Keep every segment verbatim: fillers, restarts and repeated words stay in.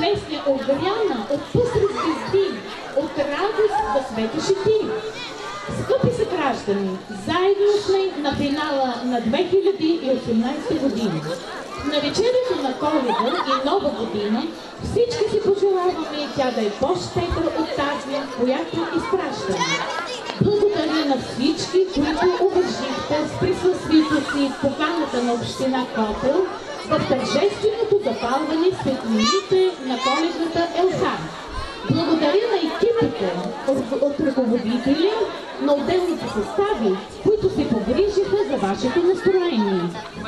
песня огряна от пъстри звезди, от радост да светиш и ти. Скъпи съграждани, заедно сме на финала на две хиляди и осемнадесета година. На вечерието на Коледа и Нова година всички си пожелаваме тя да е по-щедра от тази, която изпращаме. Благодаря на всички, които уважихте с присъствието си поканата на община Котел в тържественото запалване светлините на коледната елха. Благодаря на екипите от ръководители на отделните състави, които се погрижиха за вашето настроение.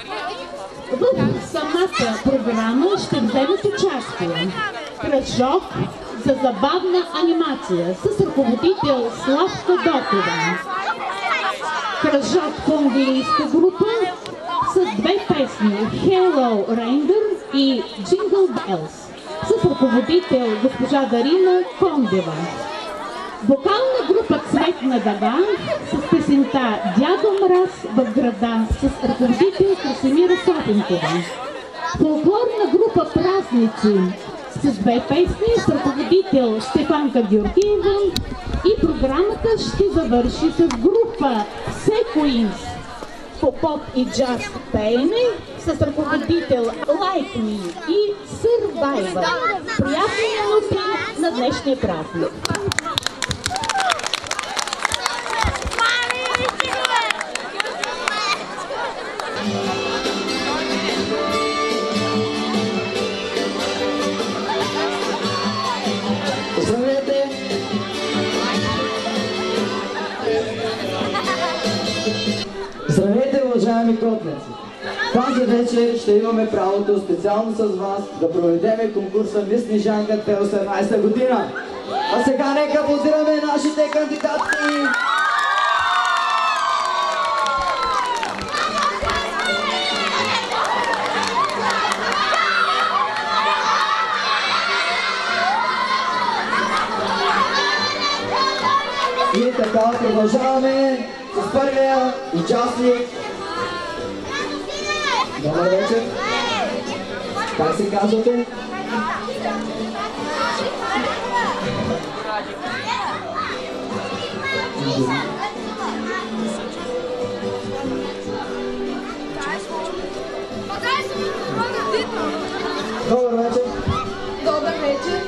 В самата програма ще вземат участие кръжок за забавна анимация с ръководител Славка Дотова, кръжок по английска група с две песни Hello Reindeer и Jingle Bells с ръководител госпожа Дарина Кондева. Вокална група Цветна дъга с песента Дядо Мраз в града с ръководител Красимира Сопенкова. Фолклорна група Празници с две песни с ръководител Стефанка Георгиева и програмата ще завърши с група Sequins по поп и джаз пеене с ръководител Like Me и Survivor. Приятни минути на днешния празник! Здравейте! Здравейте, уважаеми котленци! Тази вечер ще имаме правото специално с вас да проведеме конкурса Мис Снежанка две хиляди и осемнадесета година. А сега нека аплодираме нашите кандидатки! И така продължаваме с първия участник. Добър вечер! Как се казвате? Добър вечер! Добър вечер!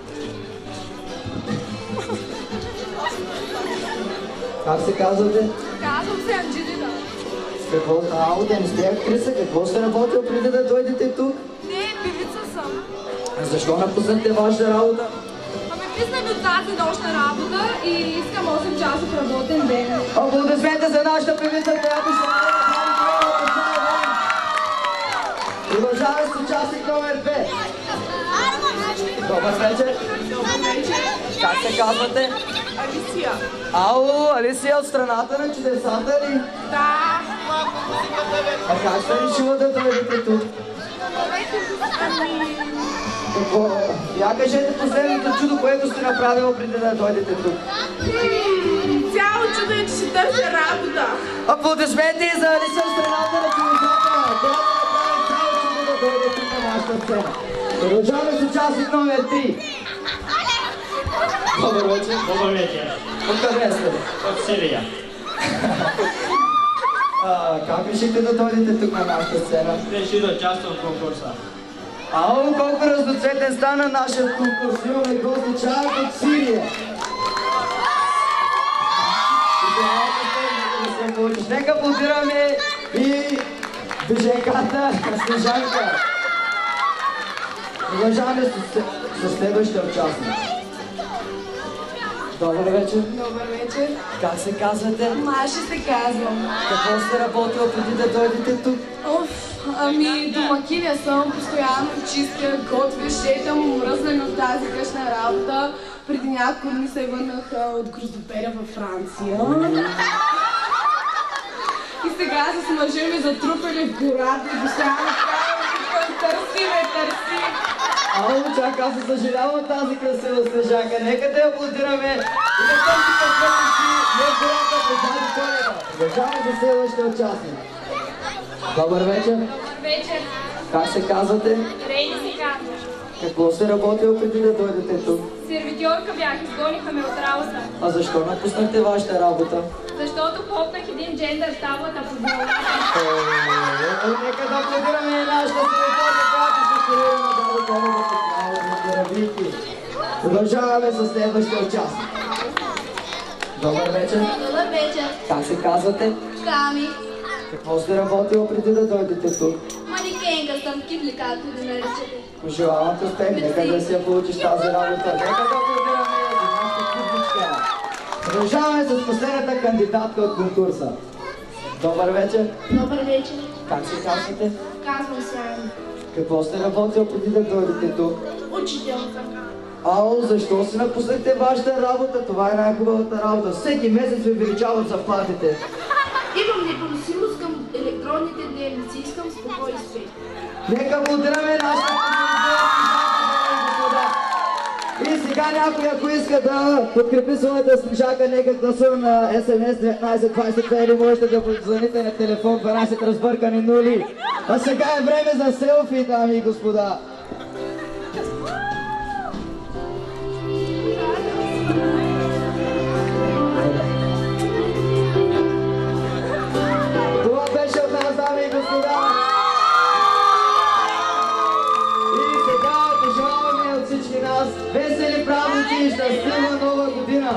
Как се казвате? Казвам се Анджелина. Какво? Ао, да не сте актриса, какво сте работил преди да дойдете тук? Не, певица съм. Защо напуснахте вашата работа? Ами писна ми от тази нощна работа и искам осем часов работен ден. Аплодисменти за нашата певица, която ще направи. Продължаваме с участник номер две. Добър вечер. Добър вечер. Как се казвате? Алисия. Ало, Алисия от страната на чудесата ли? Да. А как сте решила да дойдете тук? Ами... Какво? Я кажете последното чудо, което сте направила преди да дойдете тук. Цяло чудо е, че ще търся работа. Аплодисменти за Алисия от страната на чудесата, която направи цяло чудо да дойде тук на нашата сцена. Продължаваме с участник номер три. Добър вечер. Добър вечер. Откъде сте? От Сирия. А, как решихте да дойдете тук на нашата сцена? Реши да участвам в конкурса. Ало, колко разноцветен стана нашия конкурс. Имаме гости чак от Сирия. Нека аплодираме и беженката Снежанка. Продължаваме с следващия участник. Добър вечер. Добър вечер. Как се казвате? Маша се казвам. Какво сте работила преди да дойдете тук? Оф, ами домакиня съм, постоянно чистя, готвя, шетам, мръзна ми от тази къщна работа. Преди няколко дни се върнах от гроздоперя във Франция. И сега с мъжа ми затрупали в гората и постоянно търси ме, търси. Ало, чак, аз се съжалявам тази красива Снежанка. Нека те аплодираме и да търси късмета си не в гората позади Коледа. Продължаваме за следващия участник. Добър вечер. Вечер. Как се казвате? Рейни се казва. Какво сте работил преди да дойдете тук? Сервитьорка бях, изгониха ме от работа. А защо напуснахте вашата работа? Защото попнах един джендър в таблата под главата. Нека да аплодираме нашата сервитьорка, която се спорира на Дадо Коледа по право на Равики. Продължаваме с следващия участник. Добър вечер. Добър вечер. Как се казвате? Ками. Какво сте работил преди да дойдете тук? Манекенка съм, китли, както да наричате. Пожелавам ти успех, нека да си я получиш тази работа. Нека да аплодираме за нашата публичка. Продължаваме с последната кандидатка от конкурса. Добър вечер. Добър вечер. Как се казвате? Казвам се Ани. Какво сте работил преди да дойдете тук? Учител съм. Ало, защо си напуснахте вашата работа? Това е най-хубавата работа. Всеки месец ви увеличават заплатите. Имам непоносимост към електронните дневници. Искам спокойствие. Нека аплодираме нашата господа. И сега някой, ако иска да подкрепи своята Снежака, нека гласува на ес ем ес деветнайсет двайсет две или можете да позвоните на телефон дванайсет разбъркани нули. А сега е време за селфи, дами и господа. Това беше от нас, дами и господа. И сега пожелаваме от всички нас весели празници и щастлива нова година!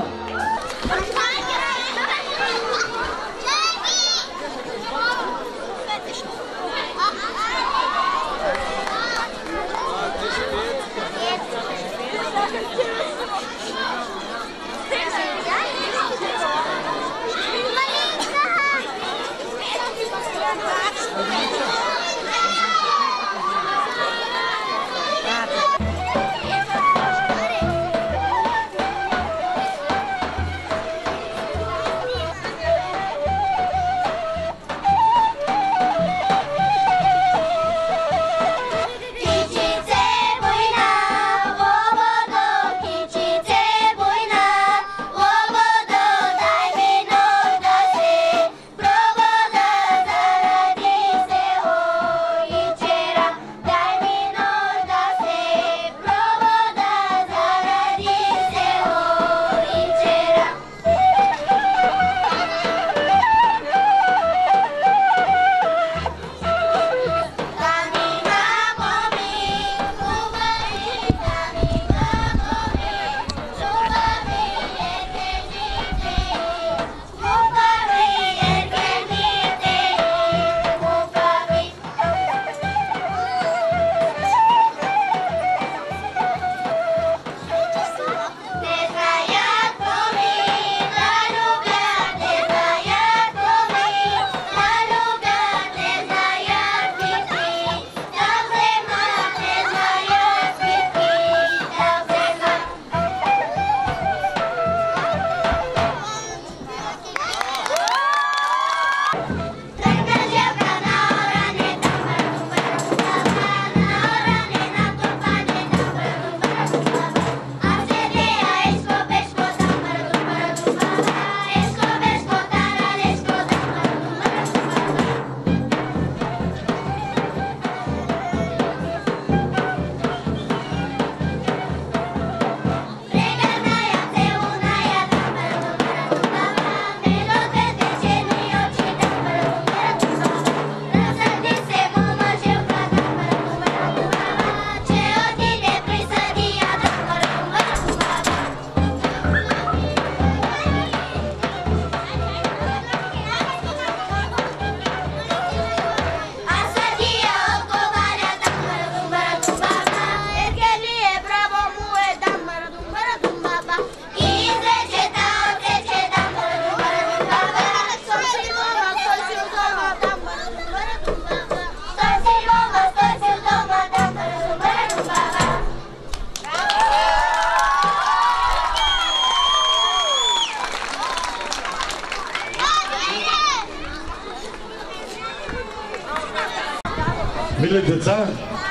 Мили деца,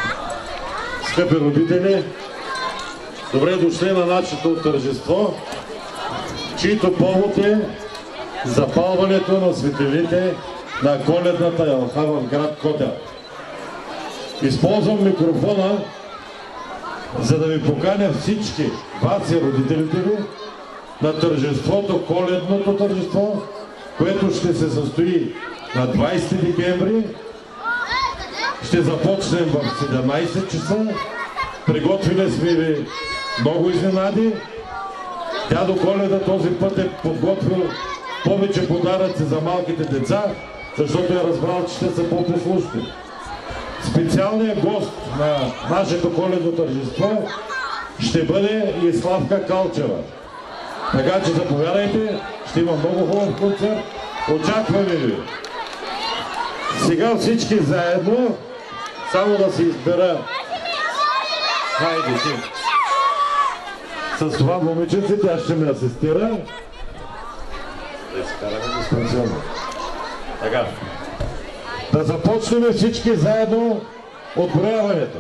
скъпи родители, добре дошли на нашето тържество, чието повод е запалването на светилите на коледната елха в град Котел. Използвам микрофона за да ви поканя всички, вас и родителите ви, на тържеството, коледното тържество, което ще се състои на двайсети декември. Ще започнем в седемнайсет часа. Приготвили сме ви много изненади. Дядо Коледа този път е подготвил повече подаръци за малките деца, защото е разбрал, че ще са по-послушни. Специалният гост на нашето коледно тържество ще бъде и Славка Калчева. Така че заповядайте, ще има много хубав концерт. Очакваме ви! Сега всички заедно, само да се избера. Хайде си! С това момиченце тя ще ме асистира. Да изкараме дистанционно. Така. Да започнем всички заедно отброяването.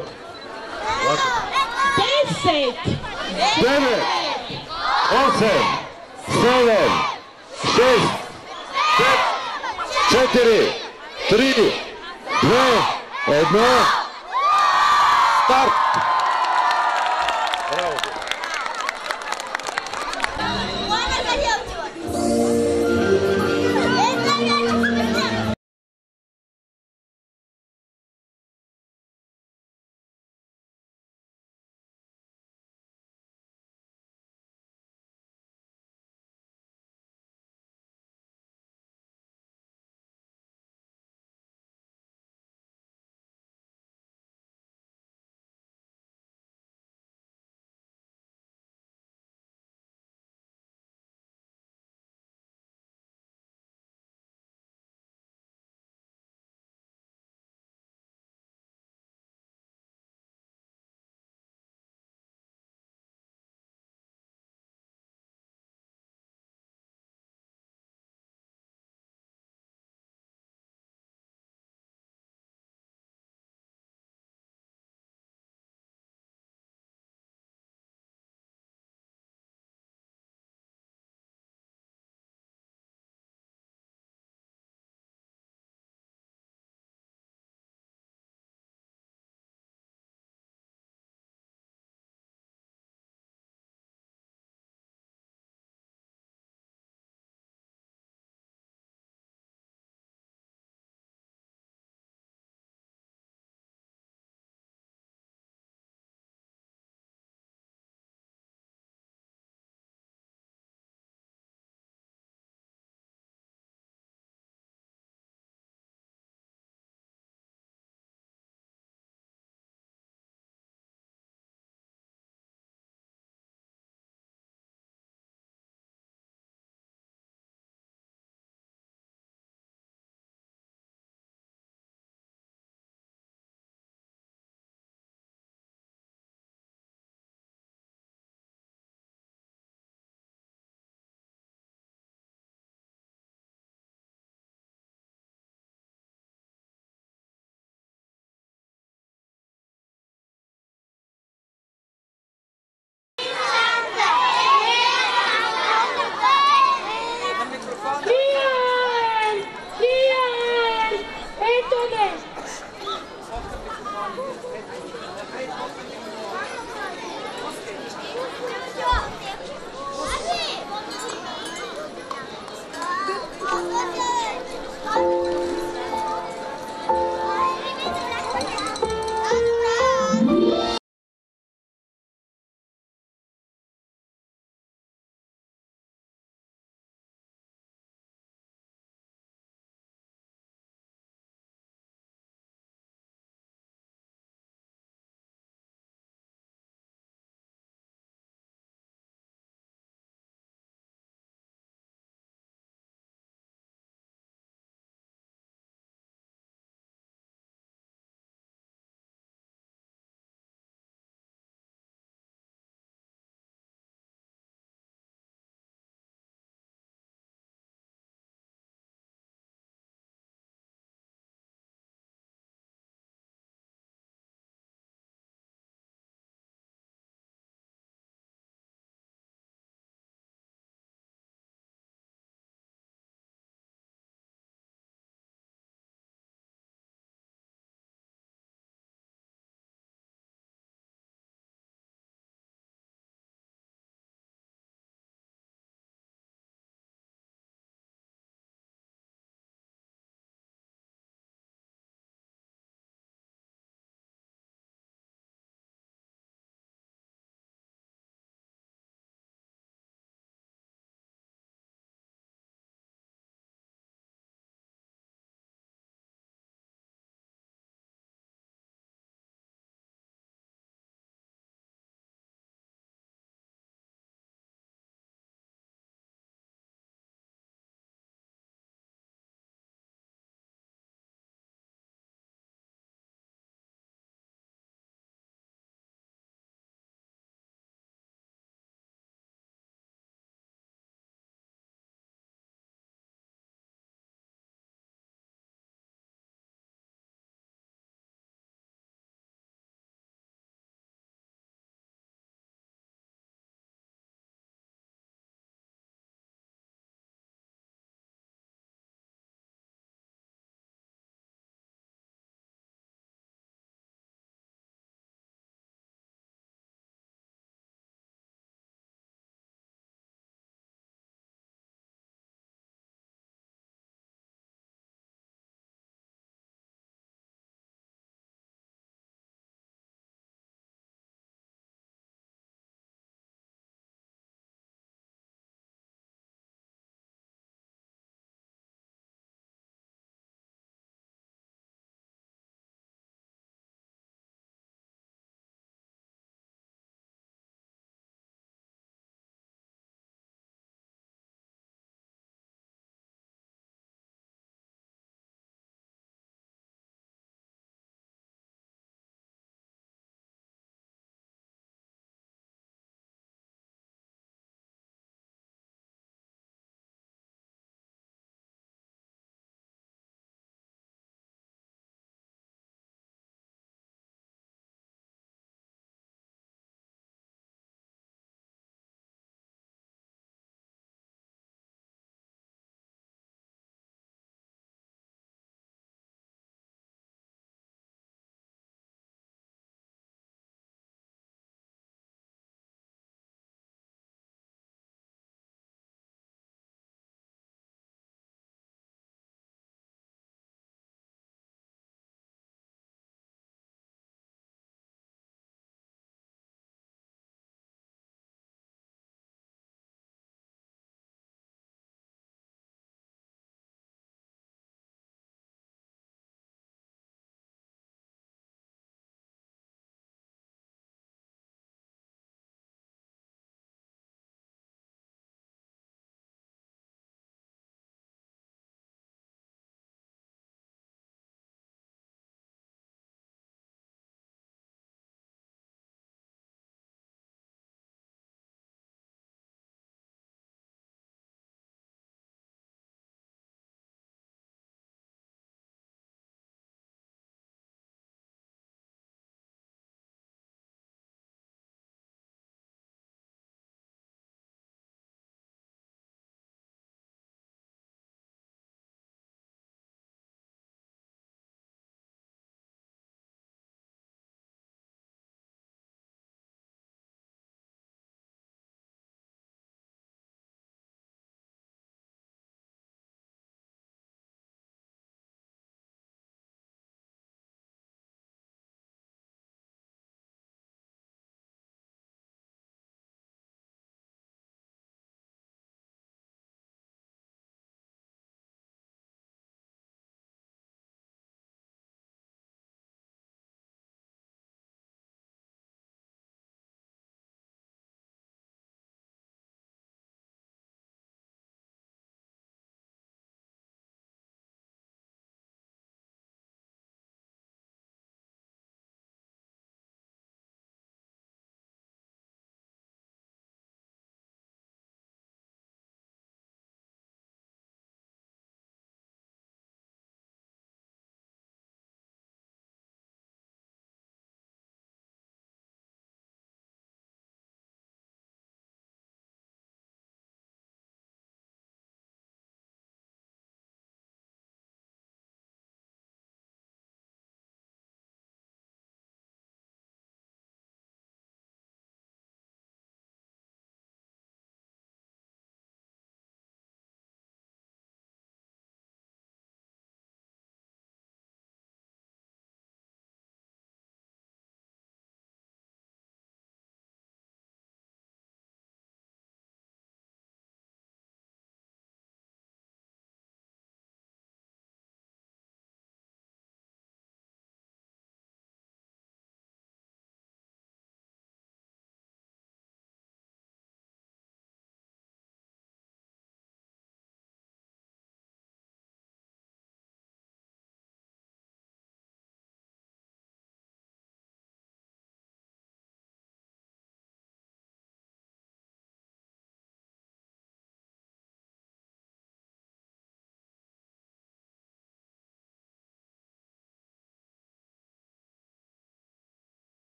Десет! Девет! Осем! Седем! Шест! Пет! Четири! Три! Две! Едно! Старт! Браво!